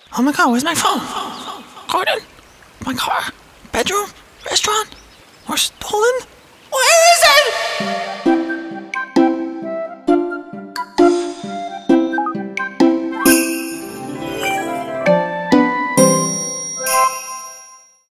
Oh my god, where's my phone? Garden? My car? Bedroom? Restaurant? Or stolen? Where is it?